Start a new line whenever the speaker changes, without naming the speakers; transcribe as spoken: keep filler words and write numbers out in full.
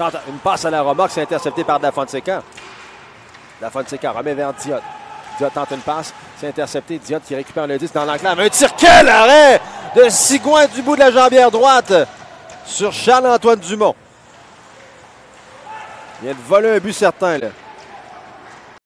Tente une passe à la remorque, c'est intercepté par Da Fonseca. Da Fonseca remet vers Diot. Diot tente une passe, c'est intercepté. Diot qui récupère le dix dans l'enclave. Un tir, quel arrêt de Sigouin du bout de la jambière droite sur Charles-Antoine Dumont. Il vient de voler un but certain, là.